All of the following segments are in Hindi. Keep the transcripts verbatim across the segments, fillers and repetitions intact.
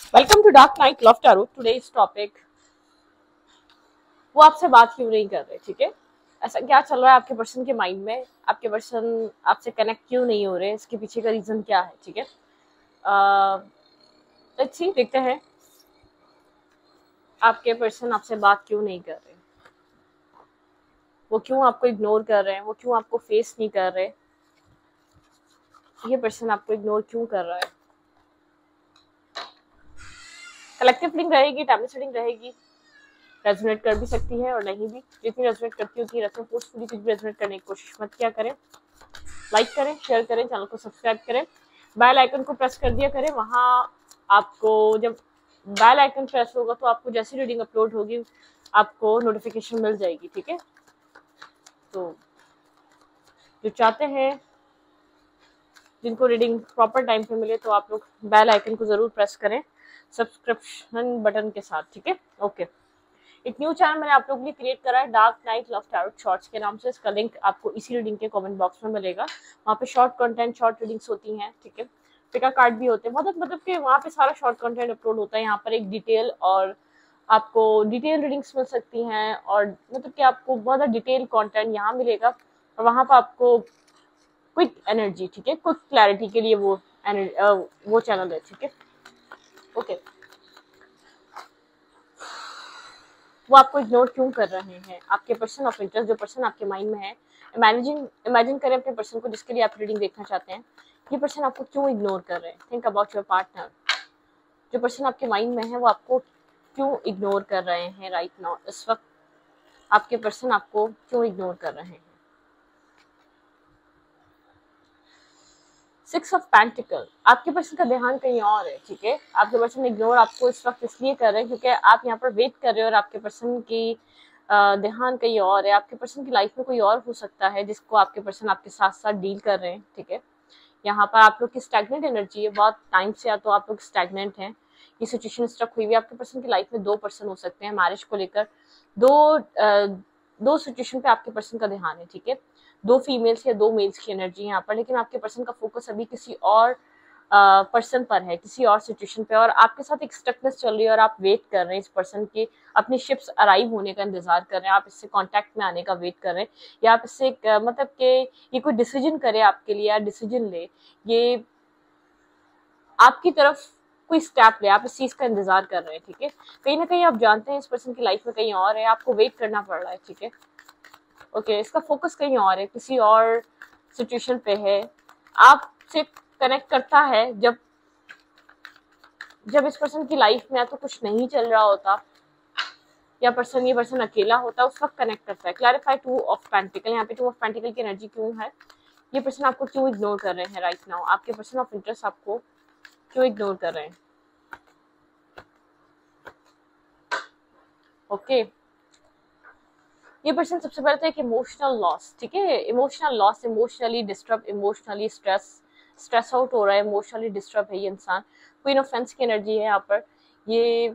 Welcome to dark night love tarot. Today's topic, वो आपसे बात क्यों नहीं कर रहे। ठीक है, ऐसा क्या चल रहा है आपके पर्सन के माइंड में, आपके पर्सन आपसे कनेक्ट क्यों नहीं हो रहे, इसके पीछे का रीजन क्या है। ठीक है, लेट्स सी, देखते हैं आपके पर्सन आपसे बात क्यों नहीं कर रहे, वो क्यों आपको इग्नोर कर रहे हैं, वो क्यों आपको फेस नहीं कर रहे, ये पर्सन आपको इग्नोर क्यों कर रहा है। कलेक्टिव रीडिंग रहेगी, टैबलेट रीडिंग रहेगी, रेजोनेट कर भी सकती है और नहीं भी। जितनी रेजोनेट करती होती है, फोर्सफुली कुछ भी रेजोनेट करने की कोशिश मत किया करें। लाइक करें, शेयर करें, चैनल को सब्सक्राइब करें, बेल आइकन को प्रेस कर दिया करें। वहाँ आपको जब बेल आइकन प्रेस होगा तो आपको जैसी रीडिंग अपलोड होगी आपको नोटिफिकेशन मिल जाएगी। ठीक है, तो जो चाहते हैं जिनको रीडिंग प्रॉपर टाइम पे मिले तो आप लोग बेल आइकन को जरूर प्रेस करें सब्सक्रिप्शन बटन के साथ। ठीक है, ओके। एक न्यू चैनल मैंने आप लोगों के लिए क्रिएट करा है, dark night love tarot shorts के नाम से। इसका लिंक आपको इसी रीडिंग के कमेंट बॉक्स में मिलेगा। वहाँ पे शॉर्ट कंटेंट, शॉर्ट रीडिंग्स होती हैं। ठीक है, पिका कार्ड भी होते हैं, मतलब मतलब कि वहाँ पे सारा शॉर्ट कंटेंट अपलोड होता है। यहाँ पर एक डिटेल और आपको डिटेल रीडिंग्स मिल सकती हैं और मतलब कि आपको बहुत ज़्यादा डिटेल कॉन्टेंट यहाँ मिलेगा और वहाँ पर आपको क्विक एनर्जी, ठीक है, क्विक क्लैरिटी के लिए वो वो चैनल है। ठीक है, ओके। वो आपको इग्नोर क्यों कर रहे हैं, आपके पर्सन ऑफ इंटरेस्ट, जो पर्सन आपके माइंड में है। इमेजिन इमेजिन करें अपने पर्सन को जिसके लिए आप रीडिंग देखना चाहते हैं। ये पर्सन आपको क्यों इग्नोर कर रहे हैं। Think about your partner. जो पर्सन आपके माइंड में है वो आपको क्यों इग्नोर कर रहे हैं राइट नाउ, इस वक्त आपके पर्सन आपको क्यों इग्नोर कर रहे हैं। सिक्स ऑफ पेंटिकल, आपके पर्सन का ध्यान कहीं और है। ठीक है, आपके पर्सन इग्नोर आपको इस वक्त इसलिए कर रहे हैं क्योंकि आप यहाँ पर वेट कर रहे हो और आपके पर्सन की ध्यान कहीं और है। आपके पर्सन की लाइफ में कोई और हो सकता है जिसको आपके पर्सन आपके साथ साथ डील कर रहे हैं। ठीक है, यहाँ पर आप लोग की स्टैग्नेंट एनर्जी है बहुत टाइम से, या तो आप लोग स्टैग्नेंट हैं, ये सिचुएशन स्ट्रक हुई हुई है। आपके पर्सन की लाइफ में दो पर्सन हो सकते हैं मैरिज को लेकर, दो आ, दो सिचुएशन पे आपके पर्सन का ध्यान है। ठीक है, दो फीमेल्स या दो मेल्स की एनर्जी है यहाँ पर, लेकिन आपके पर्सन का फोकस अभी किसी और पर्सन uh, पर है, किसी और सिचुएशन पे, और आपके साथ एक स्टकनेस चल रही है और आप वेट कर रहे हैं इस पर्सन की अपनी शिप्स अराइव होने का इंतजार कर रहे हैं, आप इससे कांटेक्ट में आने का वेट कर रहे हैं, या आप इससे uh, मतलब कि ये कोई डिसीजन करे आपके लिए या डिसीजन ले, ये आपकी तरफ कोई स्टेप ले, आप इस चीज का इंतजार कर रहे हैं। ठीक है, कहीं ना कहीं आप जानते हैं इस पर्सन की लाइफ में कहीं और है, आपको वेट करना पड़ रहा है। ठीक है, ओके okay, इसका फोकस कहीं और है, किसी और सिचुएशन पे है, आपसे कनेक्ट करता है जब जब इस पर्सन की लाइफ में या तो कुछ नहीं चल रहा होता या पर्सन ये पर्सन अकेला होता, उस वक्त कनेक्ट करता है। क्लैरिफाई टू ऑफ पेंटिकल, यहाँ पे टू ऑफ पेंटिकल की एनर्जी क्यों है, ये पर्सन आपको क्यों इग्नोर कर रहे हैं राइट नाउ, आपके पर्सन ऑफ इंटरेस्ट आपको क्यों इग्नोर कर रहे हैं। Okay okay. ये पर्सन सबसे पहले तो एक इमोशनल लॉस, ठीक है, emotional loss, emotionally disturb, emotionally stress stress out हो रहा है, इमोशनली डिस्टर्ब है ये इंसान। क्वीन ऑफ फेंस की एनर्जी है यहाँ पर। ये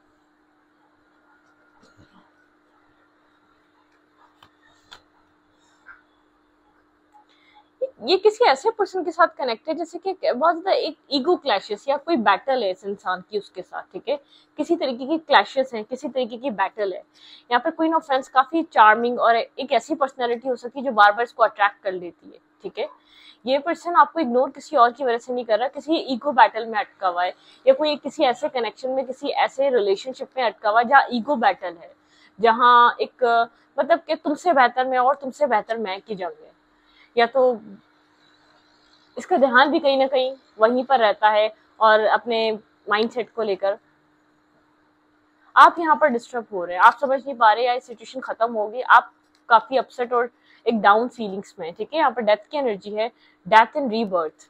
ये किसी ऐसे पर्सन के साथ कनेक्ट है जैसे कि बहुत ज्यादा एक ईगो क्लैशेस या कोई बैटल है इस इंसान की उसके साथ। ठीक है, किसी तरीके की क्लैशेस हैं, किसी तरीके की बैटल है यहाँ पर। क्वीन ऑफ फ्रेंड्स काफी चार्मिंग और एक ऐसी पर्सनैलिटी हो सकती है जो बार बार इसको अट्रैक्ट कर लेती है। ठीक है, ये पर्सन आपको इग्नोर किसी और की वजह से नहीं कर रहा, किसी ईगो बैटल में अटका हुआ है, या कोई किसी ऐसे कनेक्शन में, किसी ऐसे रिलेशनशिप में अटका हुआ है जहाँ ईगो बैटल है, जहाँ एक मतलब कि तुमसे बेहतर मैं और तुमसे बेहतर मैं की जंग है, या तो इसका ध्यान भी कहीं ना कहीं वहीं पर रहता है और अपने माइंडसेट को लेकर आप यहाँ पर डिस्टर्ब हो रहे हैं, आप समझ नहीं पा रहे, या सिचुएशन खत्म होगी, आप काफी अपसेट और एक डाउन फीलिंग्स में। ठीक है, यहाँ पर डेथ की एनर्जी है, डेथ एंड रीबर्थ।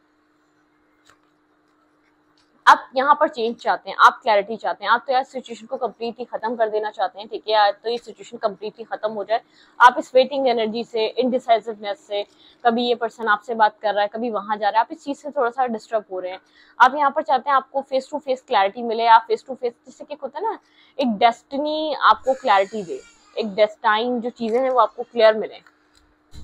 आप यहाँ पर चेंज चाहते हैं, आप क्लैरिटी चाहते हैं, आप तो यार सिचुएशन को कम्प्लीटली खत्म कर देना चाहते हैं। ठीक है, यार तो ये सिचुएशन कम्प्लीटली खत्म हो जाए। आप इस वेटिंग एनर्जी से, इनडिसाइसिवनेस से, कभी ये पर्सन आपसे बात कर रहा है, कभी वहां जा रहा है, आप इस चीज से थोड़ा सा डिस्टर्ब हो रहे हैं। आप यहाँ पर चाहते हैं आपको फेस टू फेस क्लैरिटी मिले, आप फेस टू फेस, जिससे क्या होता है ना, एक डेस्टिनी आपको क्लैरिटी दे, एक डेस्टाइन जो चीजें हैं वो आपको क्लियर मिले।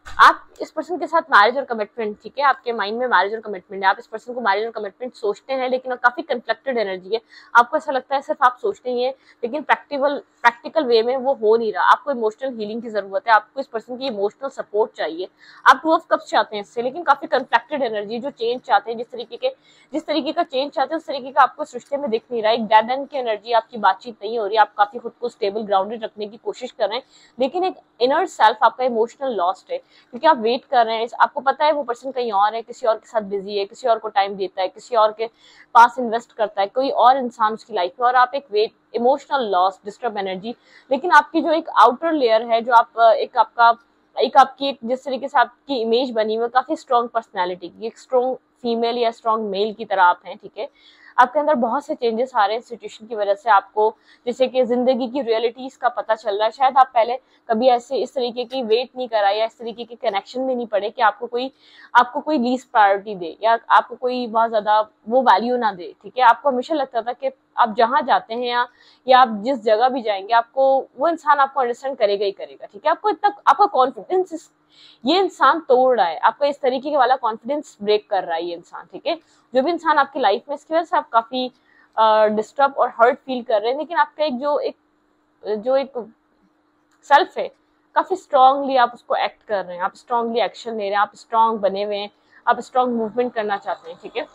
आप इस पर्सन के साथ मैरिज और कमिटमेंट, ठीक है, आपके माइंड में मैरिज और कमिटमेंट है, आप इस पर्सन को मैरिज और कमिटमेंट सोचते हैं, लेकिन काफी कन्फ्लिक्टेड एनर्जी है। आपको ऐसा लगता है सिर्फ आप सोचते ही हैं, लेकिन प्रैक्टिकल प्रैक्टिकल वे में वो हो नहीं रहा। आपको इमोशनल हीलिंग की जरूरत है, आपको इस पर्सन की इमोशनल सपोर्ट चाहिए। आप टू ऑफ कप्स चाहते हैं इससे, लेकिन काफी कन्फ्लिक्टेड एनर्जी, जो चेंज चाहते हैं, जिस तरीके के जिस तरीके का चेंज चाहते हैं उस तरीके का आपको इस रिश्ते में दिख नहीं रहा है। एक डेड एंड की एनर्जी, आपकी बातचीत नहीं हो रही, आप काफी खुद को स्टेबल ग्राउंडेड रखने की कोशिश कर रहे हैं, लेकिन एक इनर सेल्फ आपका इमोशनल लॉस्ट है, क्योंकि आप वेट कर रहे हैं। आपको पता है वो पर्सन कहीं और है, किसी और के साथ बिजी है, किसी और को टाइम देता है, किसी और के पास इन्वेस्ट करता है, कोई और इंसान उसकी लाइफ में, और आप एक weight, emotional loss, disturb energy. लेकिन आपकी जो एक आउटर लेयर है, जो आप एक आपका एक आपकी एक जिस तरीके से आपकी इमेज बनी हुई है, काफी स्ट्रॉन्ग पर्सनैलिटी की, एक स्ट्रॉन्ग फीमेल या स्ट्रॉन्ग मेल की तरह आप हैं, ठीक है। आपके अंदर बहुत से चेंजेस आ रहे हैं सिचुएशन की वजह से, आपको जैसे कि जिंदगी की रियलिटीज का पता चल रहा है। शायद आप पहले कभी ऐसे इस तरीके की वेट नहीं करा या इस तरीके के कनेक्शन में नहीं पड़े कि आपको कोई आपको कोई लीस्ट प्रायोरिटी दे या आपको कोई बहुत ज्यादा वो वैल्यू ना दे, ठीक है। आपको हमेशा लगता था कि आप जहाँ जाते हैं या या आप जिस जगह भी जाएंगे, आपको वो इंसान आपको अंडरस्टैंड करेगा ही करेगा, ठीक है। आपको इतना आपका कॉन्फिडेंस ये इंसान तोड़ रहा है, आपका इस तरीके के वाला कॉन्फिडेंस ब्रेक कर रहा है ये इंसान, ठीक है। जो भी इंसान आपकी लाइफ में, इसकी वजह से आप काफी डिस्टर्ब और हर्ट फील कर रहे हैं, लेकिन आपका एक जो एक जो एक सेल्फ है, काफी स्ट्रांगली आप उसको एक्ट कर रहे हैं, आप स्ट्रांगली एक्शन ले रहे हैं, आप स्ट्रांग बने हुए हैं, आप स्ट्रांग मूवमेंट करना चाहते हैं, ठीक है।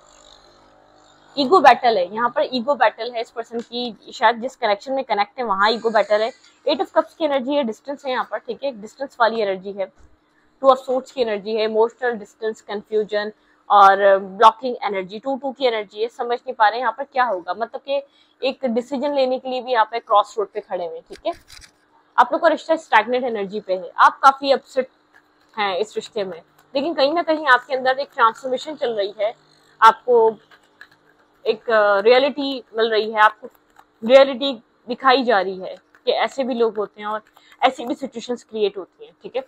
ईगो बैटल है यहाँ पर, ईगो बैटल है इस पर्सन की, शायद जिस कनेक्शन में कनेक्ट है वहां ईगो बैटल है। एट ऑफ कप्स की एनर्जी है, डिस्टेंस है यहाँ पर, ठीक है, डिस्टेंस वाली एनर्जी है। टू ऑफ सोर्ड्स की एनर्जी है, इमोशनल डिस्टेंस, कंफ्यूजन और ब्लॉकिंग एनर्जी। टू टू की एनर्जी है, समझ नहीं पा रहे हैं यहाँ पर क्या होगा, मतलब कि एक डिसीजन लेने के लिए भी यहाँ पे क्रॉस रोड पे खड़े हुए, ठीक है। आप लोग का रिश्ता स्टैग्नेंट एनर्जी पे है, आप काफी अपसेट हैं इस रिश्ते में, लेकिन कहीं ना कहीं आपके अंदर एक ट्रांसफॉर्मेशन चल रही है, आपको एक रियलिटी मिल रही है, आपको रियलिटी दिखाई जा रही है कि ऐसे भी लोग होते हैं और ऐसी भी सिचुएशंस क्रिएट होती हैं, ठीक है।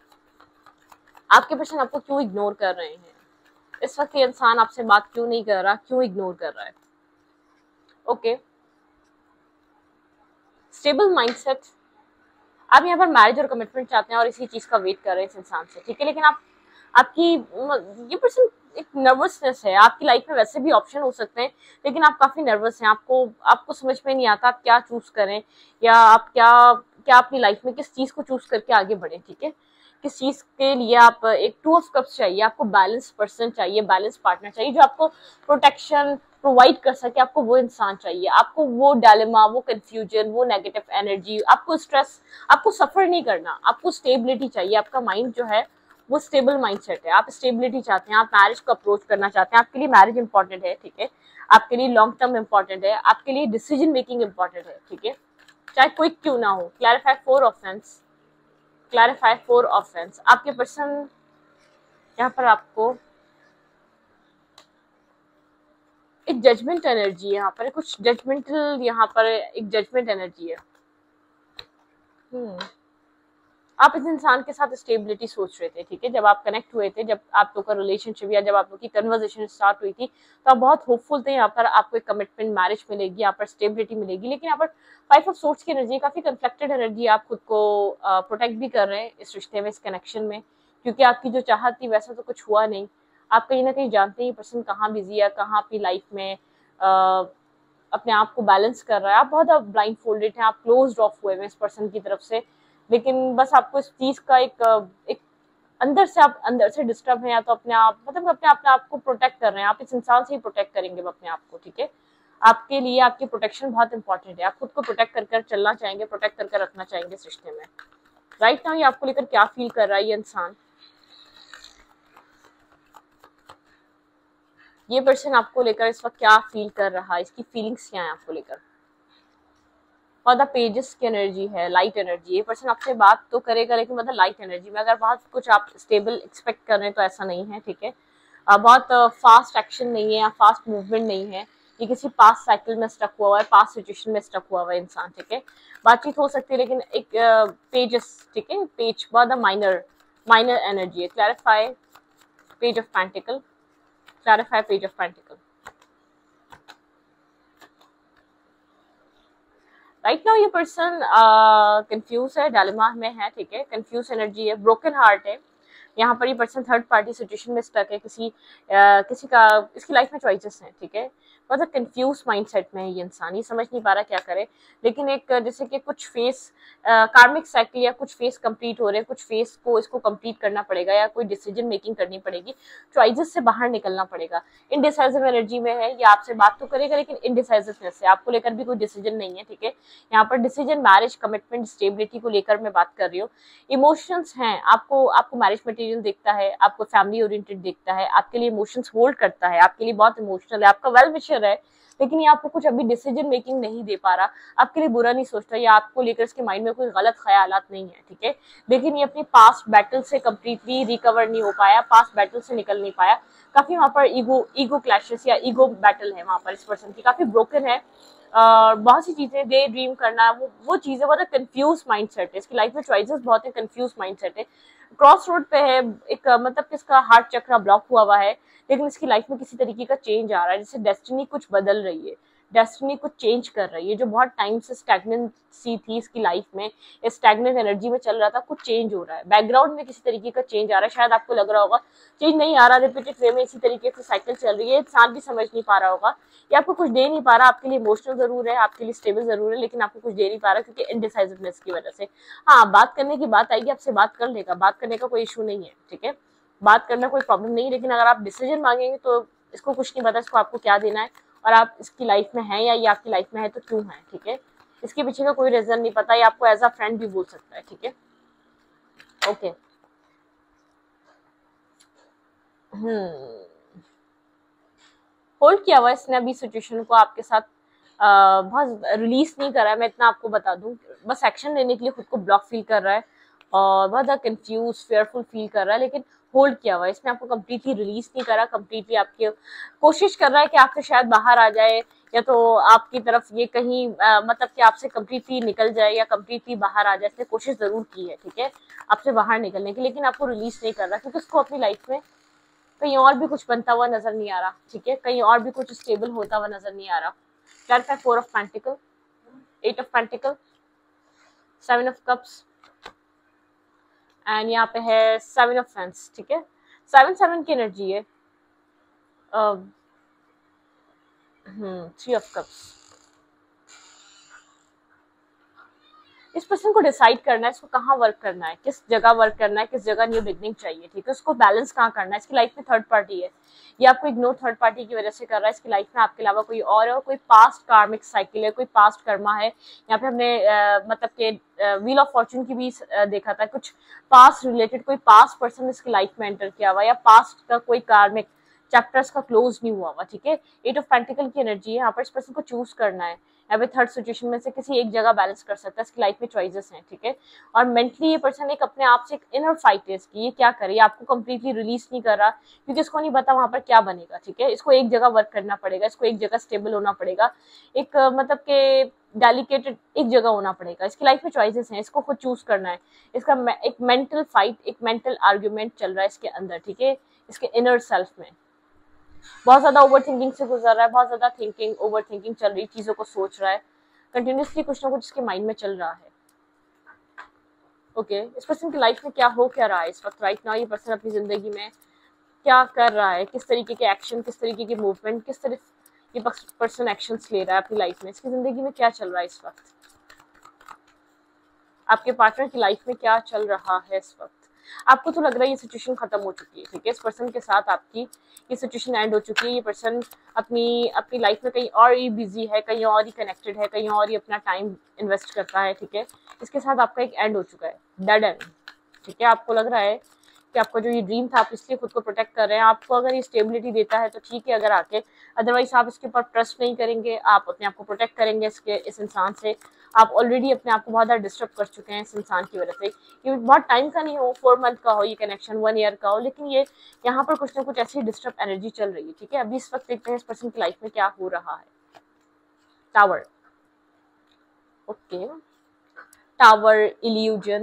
आपके पर्सन आपको क्यों इग्नोर कर रहे हैं इस वक्त, ये इंसान आपसे बात क्यों नहीं कर रहा, क्यों इग्नोर कर रहा है? ओके, स्टेबल माइंडसेट, आप यहाँ पर मैरिज और कमिटमेंट चाहते हैं और इसी चीज का वेट कर रहे हैं इस इंसान से, ठीक है। लेकिन आप आपकी ये पर्सन एक नर्वसनेस है, आपकी लाइफ में वैसे भी ऑप्शन हो सकते हैं, लेकिन आप काफी नर्वस हैं, आपको आपको समझ में नहीं आता आप क्या चूज करें, या आप क्या क्या अपनी लाइफ में किस चीज को चूज करके आगे बढ़े, ठीक है। किस चीज के लिए आप एक टू ऑफ कप्स चाहिए, आपको बैलेंस पर्सन चाहिए, बैलेंस पार्टनर चाहिए, जो आपको प्रोटेक्शन प्रोवाइड कर सके, आपको वो इंसान चाहिए, आपको वो डायलेमा, वो कंफ्यूजन, वो नेगेटिव एनर्जी, आपको स्ट्रेस, आपको सफर नहीं करना, आपको स्टेबिलिटी चाहिए। आपका माइंड जो है वो स्टेबल माइंडसेट है, आप स्टेबिलिटी चाहते हैं, आप मैरिज को अप्रोच करना चाहते हैं, आपके लिए मैरिज इंपॉर्टेंट है, ठीक है, आपके लिए लॉन्ग टर्म इंपॉर्टेंट है, आपके लिए डिसीजन मेकिंग इंपॉर्टेंट है, ठीक है, चाहे क्विक क्यों ना हो। Clarify four offence, clarify four offence. आपके पर्सन यहाँ पर आपको एक जजमेंट एनर्जी है, यहाँ पर कुछ जजमेंटल, यहाँ पर एक जजमेंट एनर्जी है। हम्म आप इस इंसान के साथ स्टेबिलिटी सोच रहे थे, ठीक है, जब आप कनेक्ट हुए थे, जब आप लोग का रिलेशनशिप या जब आप लोग की कन्वर्सेशन स्टार्ट हुई थी, तो आप बहुत होपफुल थे, यहाँ पर आपको एक कमिटमेंट, मैरिज मिलेगी, यहाँ पर स्टेबिलिटी मिलेगी। लेकिन यहाँ पर फाइव ऑफ सोर्ड्स की एनर्जी, काफी कन्फ्लिक्टेड एनर्जी, आप खुद को प्रोटेक्ट भी कर रहे हैं इस रिश्ते में, इस कनेक्शन में, क्योंकि आपकी जो चाहत थी वैसा तो कुछ हुआ नहीं। आप कहीं ना कहीं जानते हैं पर्सन कहाँ बिजी है, कहाँ अपनी लाइफ में uh, अपने आप को बैलेंस कर रहा है। आप बहुत ब्लाइंड फोल्डेड हैं, आप क्लोज ऑफ हुए हैं इस पर्सन की तरफ से, लेकिन बस आपको इस चीज का एक एक अंदर से, आप अंदर से डिस्टर्ब हैं, या तो अपने आप मतलब अपने अपने आप को प्रोटेक्ट कर रहे हैं। आप इस इंसान से ही प्रोटेक्ट करेंगे अपने आप को, ठीक है। आपके लिए आपकी प्रोटेक्शन बहुत इंपॉर्टेंट है, आप खुद को प्रोटेक्ट कर कर चलना चाहेंगे, प्रोटेक्ट करके रखना चाहेंगे इस रिश्ते में। राइट नाउ ये आपको लेकर क्या फील कर रहा है ये इंसान, ये पर्सन आपको लेकर इस वक्त क्या फील कर रहा है, इसकी फीलिंग्स क्या है आपको लेकर। और द पेजेस की एनर्जी है, लाइट एनर्जी। ये पर्सन आपसे बात तो करेगा, लेकिन मतलब लाइट एनर्जी में, अगर बहुत कुछ आप स्टेबल एक्सपेक्ट कर रहे हैं तो ऐसा नहीं है, ठीक है। बहुत फास्ट एक्शन नहीं है या फास्ट मूवमेंट नहीं है, ये किसी पास्ट साइकिल में स्टक हुआ हुआ है, पास्ट सिचुएशन में स्टक हुआ हुआ है इंसान, ठीक है। बातचीत हो सकती है, लेकिन एक पेजेस, ठीक है, पेज बहुत माइनर माइनर एनर्जी है। Clarify page of pentacle, clarify page of pentacle. Right now ये पर्सन कंफ्यूज है, डायलेमा में है, ठीक है, कंफ्यूज एनर्जी है, ब्रोकन हार्ट है, यहाँ पर ये पर्सन थर्ड पार्टी सिचुएशन में स्टक है, किसी आ, किसी का इसकी लाइफ में चॉइसेस हैं, ठीक है, बहुत कंफ्यूज माइंडसेट में है ये इंसान, ये समझ नहीं पा रहा क्या करे। लेकिन एक जैसे कि कुछ फेस कार्मिक साइकिल या कुछ फेस कंप्लीट हो रहे हैं, कुछ फेस को इसको कंप्लीट करना पड़ेगा या कोई डिसीजन मेकिंग करनी पड़ेगी, चॉइसेस से बाहर निकलना पड़ेगा। इनडिसाइसिव एनर्जी में है, ये आपसे बात तो करेगा लेकिन इनडिसाइसिवनेस है, आपको लेकर भी कोई डिसीजन नहीं है, ठीक है। यहाँ पर डिसीजन, मैरिज, कमिटमेंट, स्टेबिलिटी को लेकर मैं बात कर रही हूँ। इमोशंस हैं, आपको आपको मैरिज मटेरियल देखता है, आपको फैमिली ओरिएंटेड देखता है, आपके लिए इमोशंस होल्ड करता है, आपके लिए बहुत इमोशनल है, आपका वेल विशर है, लेकिन ये आपको कुछ अभी डिसीजन मेकिंग नहीं दे पा रहा, आपके लिए बुरा नहीं सोचता या आपको लेकर इसके माइंड में कोई गलत ख्यालात नहीं है, ठीक है। लेकिन ये अपनी पास्ट बैटल से कंप्लीटली रिकवर नहीं हो पाया, पास्ट बैटल से निकल नहीं पाया, काफी वहां पर ईगो ईगो क्लैशेस या ईगो बैटल है वहां पर इस पर्सन की, काफी ब्रोकन है। और बहुत सी चीजें डे ड्रीम करना, वो वो चीजें बहुत कंफ्यूज माइंडसेट है इसकी लाइफ में, चॉइसेस बहुत है, कंफ्यूज माइंडसेट है, क्रॉस रोड पे है, एक मतलब किसका हार्ट चक्र ब्लॉक हुआ हुआ है, लेकिन इसकी लाइफ में किसी तरीके का चेंज आ रहा है, जैसे डेस्टिनी कुछ बदल रही है, डेस्टिनी कुछ चेंज कर रही है, जो बहुत टाइम से स्टैग्नेंट सी थी इसकी लाइफ में, स्टैग्नेंट एनर्जी में चल रहा था, कुछ चेंज हो रहा है, बैकग्राउंड में किसी तरीके का चेंज आ रहा है। शायद आपको लग रहा होगा चेंज नहीं आ रहा, रिपीटेड वे में इसी तरीके से साइकिल चल रही है, इंसान भी समझ नहीं पा रहा होगा, ये आपको कुछ दे नहीं पा रहा, आपके लिए इमोशनल जरूर है, आपके लिए स्टेबल जरूर है, लेकिन आपको कुछ दे नहीं पा रहा क्योंकि इनडिसाइसिवनेस की वजह से। हाँ, बात करने की बात आएगी, आपसे बात कर लेगा, बात करने का कोई इशू नहीं है, ठीक है, बात करना कोई प्रॉब्लम नहीं, लेकिन अगर आप डिसीजन मांगेंगे तो इसको कुछ नहीं पता इसको आपको क्या देना है, और आप इसकी लाइफ में हैं या ये आपकी लाइफ में है तो क्यों है, ठीक है, इसके पीछे का कोई रीजन नहीं पता, ये आपको एज अ फ्रेंड भी बोल सकता है, ठीक है। ओके, हम्म होल्ड किया हुआ इसने अभी सिचुएशन को आपके साथ, आ, बहुत रिलीज नहीं कर रहा है, मैं इतना आपको बता दूं, बस एक्शन लेने के लिए खुद को ब्लॉक फील कर रहा है और बहुत ज़्यादा कंफ्यूज फेयरफुल फील कर रहा है, लेकिन होल्ड किया हुआ है इसने, आपको कम्प्लीटली रिलीज नहीं करा, कम्प्लीटली आपकी कोशिश कर रहा है कि आपसे शायद बाहर आ जाए, या तो आपकी तरफ ये कहीं आ, मतलब कि आपसे कम्प्लीटली निकल जाए या कम्प्लीटली बाहर आ जाए, इसने कोशिश जरूर की है, ठीक है, आपसे बाहर निकलने की, लेकिन आपको रिलीज नहीं कर रहा क्योंकि उसको अपनी लाइफ में कहीं और भी कुछ बनता हुआ नजर नहीं आ रहा, ठीक है, कहीं और भी कुछ स्टेबल होता हुआ नजर नहीं आ रहा। Clarify four of pentacle, eight of pentacle, seven of cups, and यहाँ पे है सेवन ऑफ फैंस, ठीक है, सेवन सेवन की एनर्जी है, थ्री ऑफ कप्स। इस पर्सन को डिसाइड करना है इसको कहाँ वर्क करना है, किस जगह वर्क करना है, किस जगह न्यू बिगनिंग चाहिए, ठीक है, उसको बैलेंस कहाँ करना है। इसकी लाइफ में थर्ड पार्टी है, ये आपको इग्नोर थर्ड पार्टी की वजह से कर रहा है, इसकी लाइफ में आपके अलावा कोई और है, कोई पास्ट कार्मिक साइकिल है, कोई पास्ट कर्मा है। यहाँ पे हमने आ, मतलब के व्हील ऑफ फॉर्चून की भी आ, देखा था, कुछ पास्ट रिलेटेड कोई पास्ट पर्सन इसकी लाइफ में एंटर किया हुआ, या पास्ट का कोई कार्मिक चैप्टर्स का क्लोज नहीं हुआ हुआ, ठीक है। एट ऑफ पेंटिकल की एनर्जी है, यहाँ पर इस पर्सन को चूज करना है, या फिर थर्ड सिचुएशन में से किसी एक जगह बैलेंस कर सकता है, इसकी लाइफ में चॉइसेस हैं, ठीक है। और मेंटली ये पर्सन एक अपने आप से एक इनर फाइट है इसकी, ये क्या करे, आपको कंप्लीटली रिलीज नहीं कर रहा क्योंकि इसको नहीं पता वहां पर क्या बनेगा, ठीक है, इसको एक जगह वर्क करना पड़ेगा, इसको एक जगह स्टेबल होना पड़ेगा, एक मतलब के डेलिकेटेड एक जगह होना पड़ेगा, इसकी लाइफ में चॉइसेस हैं, इसको खुद चूज करना है, इसका एक मेंटल फाइट, एक मेंटल आर्ग्यूमेंट चल रहा है इसके अंदर, ठीक है, इसके इनर सेल्फ में बहुत ज्यादा ओवर थिंकिंग से गुजर रहा है, बहुत ज्यादा थिंकिंग ओवर थिंकिंग चल रही, चीजों को सोच रहा है कंटिन्यूसली, कुछ ना कुछ इसके माइंड में चल रहा है। ओके okay, इस पर्सन की लाइफ में क्या हो क्या रहा है इस वक्त राइट नाउ, ये पर्सन अपनी जिंदगी में क्या कर रहा है, किस तरीके के एक्शन, किस तरीके की मूवमेंट, किस तरह ये पर्सन एक्शंस ले रहा है अपनी लाइफ में, इसकी जिंदगी में क्या चल रहा है इस वक्त, आपके पार्टनर की लाइफ में क्या चल रहा है इस वक्त। आपको तो लग रहा है ये सिचुएशन खत्म हो चुकी है, ठीक है, इस पर्सन के साथ आपकी ये सिचुएशन एंड हो चुकी है, ये पर्सन अपनी अपनी लाइफ में कहीं और ही बिजी है, कहीं और ही कनेक्टेड है, कहीं और ही अपना टाइम इन्वेस्ट करता है, ठीक है, इसके साथ आपका एक एंड हो चुका है, डेड एंड, ठीक है। आपको लग रहा है कि आपका जो ये ड्रीम था आप इसलिए खुद को प्रोटेक्ट कर रहे हैं, आपको अगर ये स्टेबिलिटी देता है तो ठीक है, अगर आके अदरवाइज आप इसके ऊपर ट्रस्ट नहीं करेंगे, आप अपने आप को प्रोटेक्ट करेंगे इसके इस इंसान से, आप ऑलरेडी अपने आप को बहुत ज़्यादा डिस्टर्ब कर चुके हैं इस इंसान की वजह से, ये बहुत टाइम का नहीं हो, फोर मंथ का हो ये कनेक्शन, वन ईयर का हो, लेकिन ये यहाँ पर कुछ ना कुछ ऐसी डिस्टर्ब एनर्जी चल रही है, ठीक है। अभी इस वक्त देखते हैं इस पर्सन की लाइफ में क्या हो रहा है। टावर, ओके, टावर, इल्यूजन,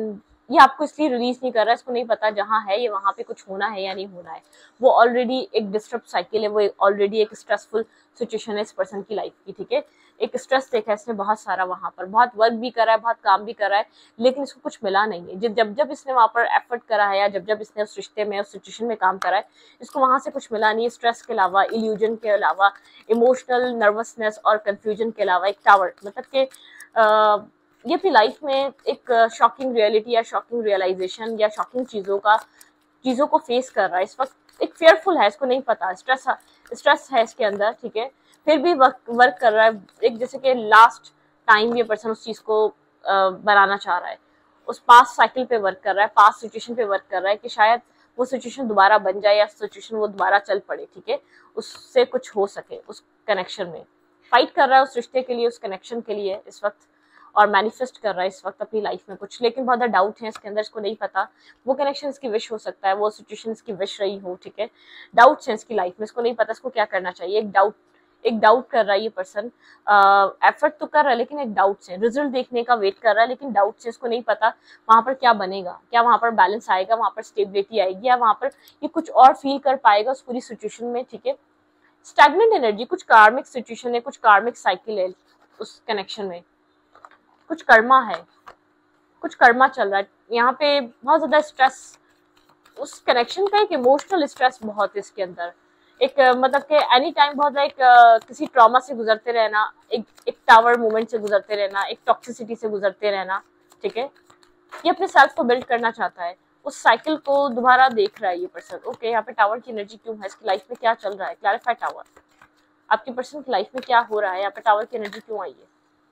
ये आपको इसलिए रिलीज नहीं कर रहा है, इसको नहीं पता जहाँ है ये वहां पे कुछ होना है या नहीं होना है। वो ऑलरेडी एक डिस्टर्ब साइकिल है, वो ऑलरेडी एक स्ट्रेसफुल सिचुएशन है इस पर्सन की लाइफ की, ठीक है। एक स्ट्रेस देखा है इसने बहुत सारा, वहां पर बहुत वर्क भी करा है, बहुत काम भी करा है, लेकिन इसको कुछ मिला नहीं है। जब जब इसने वहां पर एफर्ट करा है या जब जब इसने उस रिश्ते में उस सिचुएशन में काम करा है, इसको वहां से कुछ मिला नहीं है। स्ट्रेस के अलावा, इल्यूजन के अलावा, इमोशनल नर्वसनेस और कंफ्यूजन के अलावा एक टावर, मतलब कि ये अपनी लाइफ में एक शॉकिंग रियलिटी या शॉकिंग रियलाइजेशन या शॉकिंग चीजों का चीजों को फेस कर रहा है इस वक्त। एक फेयरफुल है, इसको नहीं पता, स्ट्रेस स्ट्रेस है इसके अंदर, ठीक है, फिर भी वर्क वर्क कर रहा है। एक जैसे कि लास्ट टाइम ये पर्सन उस चीज को बनाना चाह रहा है, उस पास्ट साइकिल पे वर्क कर रहा है, पास्ट सिचुएशन पे वर्क कर रहा है कि शायद वो सिचुएशन दोबारा बन जाए या सिचुएशन वो दोबारा चल पड़े, ठीक है, उससे कुछ हो सके। उस कनेक्शन में फाइट कर रहा है, उस रिश्ते के लिए, उस कनेक्शन के लिए इस वक्त, और मैनिफेस्ट कर रहा है इस वक्त अपनी लाइफ में कुछ, लेकिन बहुत ज़्यादा डाउट है इसके अंदर, इसको नहीं पता वो कनेक्शन इसकी विश हो सकता है, वो सिचुएशन इसकी विश रही हो, ठीक है। डाउट्स हैं इसकी लाइफ में, इसको नहीं पता इसको क्या करना चाहिए। एक डाउट एक डाउट कर रहा है ये पर्सन, एफर्ट तो कर रहा है लेकिन एक डाउट्स है, रिजल्ट देखने का वेट कर रहा है लेकिन डाउट्स है, इसको नहीं पता वहां पर क्या बनेगा, क्या वहां पर बैलेंस आएगा, वहां पर स्टेबिलिटी आएगी, या वहां पर ये कुछ और फील कर पाएगा उस पूरी सिचुएशन में, ठीक है। स्टैग्नेंट एनर्जी, कुछ कार्मिक सिचुएशन है, कुछ कार्मिक साइकिल है उस कनेक्शन में, कुछ कर्मा है, कुछ कर्मा चल रहा है यहाँ पे। बहुत ज्यादा स्ट्रेस उस कनेक्शन का, एक इमोशनल स्ट्रेस बहुत है इसके अंदर, एक मतलब कि एनी टाइम बहुत एक किसी ट्रॉमा से गुजरते रहना, एक एक टावर मूवमेंट से गुजरते रहना, एक टॉक्सिसिटी से गुजरते रहना, ठीक है। ये अपने सेल्फ को बिल्ड करना चाहता है, उस साइकिल को दोबारा देख रहा है ये पर्सन। ओके, यहाँ पे टावर की एनर्जी क्यों है, इसकी लाइफ में क्या चल रहा है, क्लैरिफाई टावर। आपकी पर्सन की लाइफ में क्या हो रहा है, यहाँ पे टावर की एनर्जी क्यों आई है,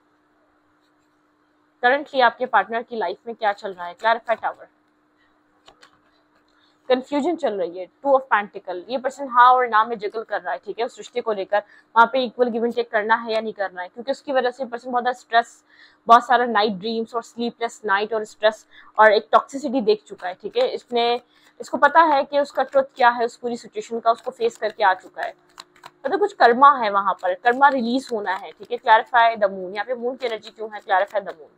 करंटली आपके पार्टनर की लाइफ में क्या चल रहा है, क्लैरिफाई टावर। कंफ्यूजन चल रही है, टू ऑफ पेंटिकल, ये पर्सन हाँ और ना में जगल कर रहा है, ठीक है, उस रिश्ते को लेकर वहां पे इक्वल गिव एंड टेक करना है या नहीं करना है, क्योंकि उसकी वजह से पर्सन बहुत स्ट्रेस, बहुत सारा नाइट ड्रीम्स और स्लीपलेस नाइट और स्ट्रेस और एक टॉक्सिसिटी देख चुका है, ठीक है। इसने इसको पता है कि उसका ट्रुथ क्या है उस पूरी सिचुएशन का, उसको फेस करके आ चुका है, मतलब कुछ कर्मा है वहां पर, कर्मा रिलीज होना है, ठीक है। क्लैरिफाई द मून, यहाँ पे मून की एनर्जी क्यों है, क्लैरिफाई द मून।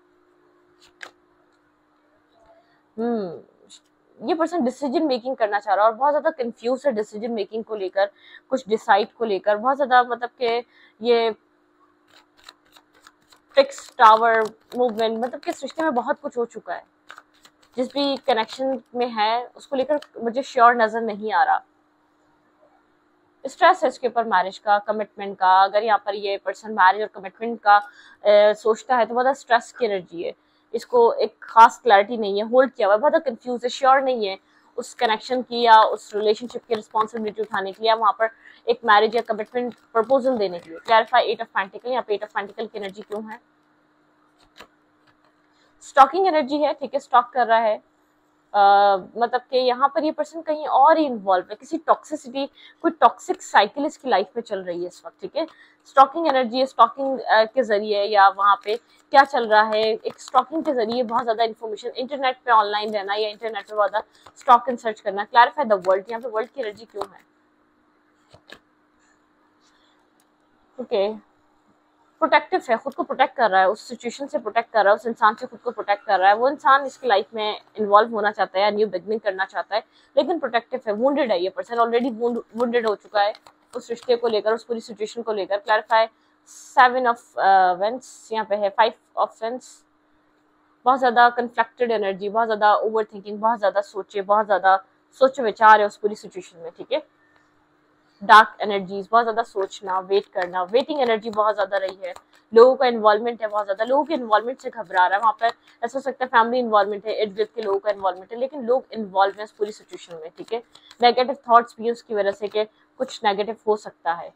हम्म ये पर्सन डिसीजन मेकिंग करना चाह रहा है और बहुत ज्यादा कंफ्यूज है डिसीजन मेकिंग को लेकर, कुछ डिसाइड को लेकर बहुत ज्यादा, मतलब कि ये फिक्स टावर मूवमेंट, मतलब कि इस रिश्ते में बहुत कुछ हो चुका है, जिस भी कनेक्शन में है उसको लेकर मुझे श्योर नजर नहीं आ रहा। स्ट्रेस है इसके ऊपर मैरिज का, कमिटमेंट का। अगर यहाँ पर ये पर्सन मैरिज और कमिटमेंट का ए, सोचता है तो बहुत स्ट्रेस की एनर्जी है, इसको एक खास क्लैरिटी नहीं है, होल्ड किया हुआ है, बहुत कंफ्यूज है, श्योर नहीं है उस कनेक्शन की या उस रिलेशनशिप की रिस्पॉन्सिबिलिटी उठाने के लिए, वहां पर एक मैरिज या कमिटमेंट प्रपोजल देने के लिए। क्लैरिफाई एट ऑफ पेंटिकल, यहाँ पे एट ऑफ पेंटिकल की एनर्जी क्यों है, स्टॉकिंग एनर्जी है, ठीक है, स्टॉक कर रहा है। Uh, मतलब कि यहाँ पर ये पर्सन कहीं और ही इन्वॉल्व है, किसी टॉक्सिसिटी, कोई टॉक्सिक साइकिल इसकी लाइफ में चल रही है इस वक्त, ठीक है। स्टॉकिंग एनर्जी है, स्टॉकिंग uh, के जरिए या वहाँ पे क्या चल रहा है, एक स्टॉकिंग के जरिए बहुत ज्यादा इन्फॉर्मेशन, इंटरनेट पे ऑनलाइन रहना या इंटरनेट पे बहुत ज्यादा स्टॉक एंड सर्च करना। क्लैरिफाई द वर्ल्ड, यहाँ पे वर्ल्ड की एनर्जी क्यों है, ओके okay. प्रोटेक्टिव है, खुद को प्रोटेक्ट कर रहा है, उस सिचुएशन से प्रोटेक्ट कर रहा है, उस इंसान से खुद को प्रोटेक्ट कर रहा है। वो इंसान इसकी लाइफ में इन्वॉल्व होना चाहता है या न्यू बिगनिंग करना चाहता है, लेकिन प्रोटेक्टिव है, वुंडेड है ये पर्सन, ऑलरेडी वुंडेड हो चुका है उस रिश्ते को लेकर, उस पूरी सिचुएशन को लेकर। क्लैरिफाई सेवन ऑफ वेंस, यहाँ पे है फाइव ऑफ वेंस, बहुत ज्यादा कन्फ्लिक्टेड एनर्जी, बहुत ज्यादा ओवर थिंकिंग, बहुत ज्यादा सोचे, बहुत ज्यादा सोच विचार है उस पूरी सिचुएशन में, ठीक है। डार्क एनर्जीज, बहुत ज्यादा सोचना, वेट करना, वेटिंग एनर्जी बहुत ज्यादा रही है, लोगों का इन्वॉल्वमेंट है, बहुत ज्यादा लोगों के इन्वॉल्वमेंट से घबरा रहा है, वहाँ पर ऐसा हो सकता है फैमिली इन्वॉल्वमेंट है, इर्द गिर्द के लोगों का इन्वॉल्वमेंट है, लेकिन लोग इन्वॉल्व हैं इस पूरी सिचुएशन में, ठीक है। नेगेटिव थॉट्स भी उसकी वजह से कि कुछ नेगेटिव हो सकता है।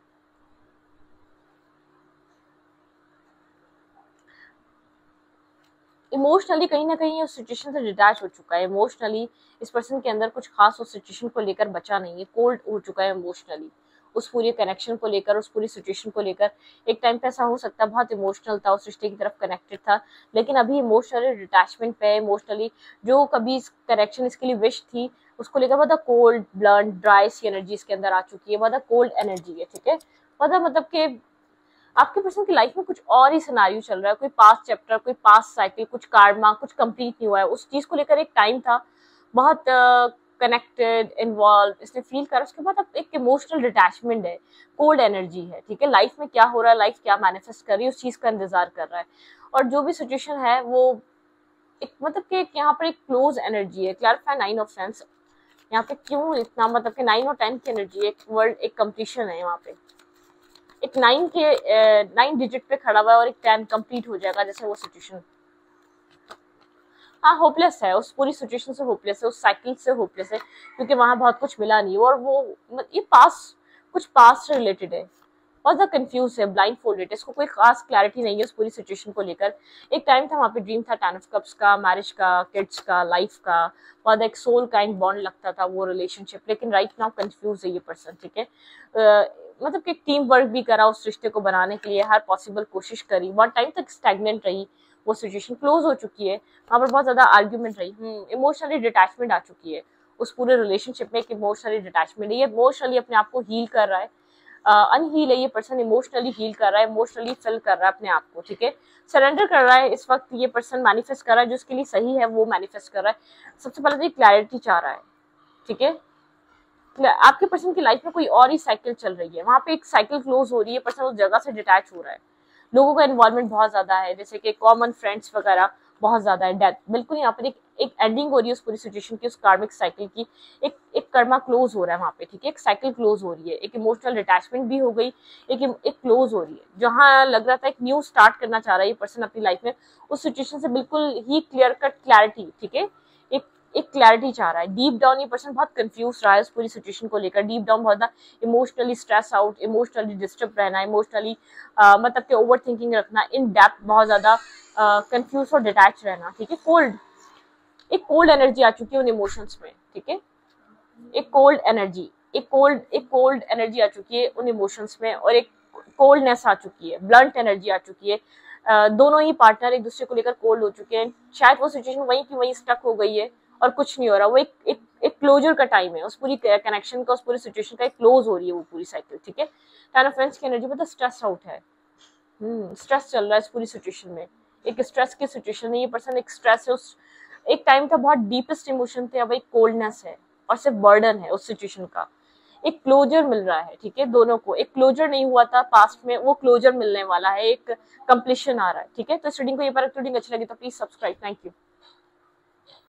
इमोशनली कहीं ना कहीं उस सिचुएशन से डिटैच हो चुका है, इमोशनली इस पर्सन के अंदर कुछ खास उस सिचुएशन को लेकर बचा नहीं है, कोल्ड हो चुका है इमोशनली, उस पूरी कनेक्शन को लेकर, उस पूरी सिचुएशन को लेकर। एक टाइम पे ऐसा हो सकता है बहुत इमोशनल था, उस रिश्ते की तरफ कनेक्टेड था, लेकिन अभी इमोशनली डिटैचमेंट पे, इमोशनली जो कभी कनेक्शन इसके लिए विश थी उसको लेकर बहुत कोल्ड, ब्लंट, ड्राई सी एनर्जी इसके अंदर आ चुकी है, बहुत कोल्ड एनर्जी है, ठीक है। बहुत मतलब कि आपके पर्सन की लाइफ में कुछ और ही सिनारियो चल रहा है, कोई पास्ट चैप्टर, कोई पास्ट साइकिल, कुछ कार्मा, कुछ कंप्लीट नहीं हुआ है। उस चीज को लेकर एक टाइम था, बहुत कनेक्टेड, इन्वॉल्व, इसने फील करा। उसके बाद अब एक इमोशनल डिटैचमेंट है, कोल्ड एनर्जी है, ठीक है। लाइफ में क्या हो रहा है, लाइफ क्या मैनिफेस्ट कर रही है, उस चीज का इंतजार कर रहा है। और जो भी सिचुएशन है वो एक मतलब कि यहाँ पर एक क्लोज एनर्जी है। क्लैरिफाई नाइन ऑफ फ्रेंड्स यहाँ पे क्यों इतना, मतलब कि नाइन और टेन की एनर्जी, एक वर्ड, एक कंप्लीशन है यहाँ पे। एक नाइन के नाइन डिजिट पे खड़ा हुआ है और एक टेन कंप्लीट हो जाएगा, जैसे वो सिचुएशन हाँ होपलेस है, उस पूरी सिचुएशन से होपलेस है, उस साइकिल से होपलेस है, क्योंकि वहां बहुत कुछ मिला नहीं। और वो ये पास कुछ पास से रिलेटेड है, और द कंफ्यूज है, ब्लाइंड फोल्डेड, इसको कोई खास क्लैरिटी नहीं है उस पूरी सिचुएशन को लेकर। एक टाइम था वहाँ पे, ड्रीम था टेन ऑफ कप्स का, मैरिज का, किड्स का, लाइफ का, बहुत एक सोल काइंड बॉन्ड लगता था वो रिलेशनशिप। लेकिन राइट नाउ कंफ्यूज है ये पर्सन, ठीक है। uh, मतलब कि टीम वर्क भी करा उस रिश्ते को बनाने के लिए, हर पॉसिबल कोशिश करी, बहुत टाइम तक स्टैग्नेंट रही, वो सिचुएशन क्लोज हो चुकी है, वहां पर बहुत ज्यादा आर्ग्यूमेंट रही, इमोशनली डिटैचमेंट आ चुकी है उस पूरे रिलेशनशिप में। एक इमोशनली डिटैचमेंट है, ये इमोशनली अपने आप को हील कर रहा है, अनहील है ये पर्सन, इमोशनली हील कर रहा है, इमोशनली फिल कर रहा है अपने आप को, ठीक है। सरेंडर कर रहा है इस वक्त ये पर्सन, मैनिफेस्ट कर रहा है जो उसके लिए सही है वो मैनिफेस्ट कर रहा है। सबसे पहले तो ये क्लैरिटी चाह रहा है, ठीक है। आपके पर्सन की लाइफ में कोई और ही साइकिल चल रही है, वहां पे एक साइकिल क्लोज हो रही है, पर्सन उस जगह से डिटैच हो रहा है। लोगों का इन्वॉल्वमेंट बहुत ज्यादा है, जैसे कि कॉमन फ्रेंड्स वगैरह बहुत ज्यादा है। डेथ बिल्कुल यहाँ पर एक एक एंडिंग हो रही है उस पूरी सिचुएशन की, उस कार्मिक साइकिल की। एक एक कर्मा क्लोज हो रहा है वहाँ पे, ठीक है। एक साइकिल क्लोज हो रही है, एक इमोशनल डिटैचमेंट भी हो गई, एक एक क्लोज हो रही है। जहाँ लग रहा था एक न्यू स्टार्ट करना चाह रहा है ये पर्सन अपनी लाइफ में, उस सिचुएशन से बिल्कुल ही क्लियर कट क्लैरिटी, ठीक है। एक एक क्लैरिटी चाह रहा है। डीप डाउन ये पर्सन बहुत कंफ्यूज रहा है उस पूरी सिचुएशन को लेकर, डीप डाउन बहुत emotionally stress out, emotionally disturb रहना, इमोशनली मतलब कि ओवर थिंकिंग रखना, इन डेप्थ बहुत ज्यादा कंफ्यूज और डिटैच रहना, ठीक है। कोल्ड, एक कोल्ड एनर्जी आ चुकी है उन इमोशंस में, ठीक है। एक कोल्ड एनर्जी एक कोल्ड एक कोल्ड एनर्जी आ चुकी है उन इमोशंस में, और एक कोल्डनेस आ चुकी है, ब्लंट एनर्जी आ चुकी है। uh, दोनों ही पार्टनर एक दूसरे को लेकर कोल्ड हो चुके हैं। शायद वो सिचुएशन वहीं की वहीं स्टक हो गई है और कुछ नहीं हो रहा। वो एक एक एक क्लोजर का टाइम है, उस पूरी कनेक्शन का, उस पूरी सिचुएशन का एक क्लोज हो रही है वो पूरी साइकिल, ठीक है। टेन ऑफ फ्रेंड्स की एनर्जी मतलब स्ट्रेस आउट है, हम्म स्ट्रेस चल रहा है इस पूरी सिचुएशन में, एक स्ट्रेस की सिचुएशन है ये पर्सन, एक स्ट्रेस है। उस एक टाइम था बहुत डीपेस्ट इमोशन थे, अब एक कोल्डनेस है और सिर्फ बर्डन है उस सिचुएशन का। एक क्लोजर मिल रहा है, ठीक है। दोनों को एक क्लोजर नहीं हुआ था पास्ट में, वो क्लोजर मिलने वाला है, एक कंप्लीशन आ रहा है, ठीक है। तो इस रीडिंग को ये पर रीडिंग अच्छी लगी तो प्लीज सब्सक्राइब। Thank you.